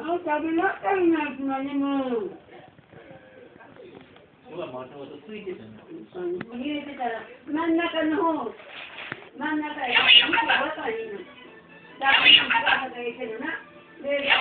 sabi na tayo na sinali mo. Wala, mata-mata sweet ito. Magiging kita, man na ka na ho. Man na ka, hindi ka ba tayo na. Dapat yung pagkakagay ka na na.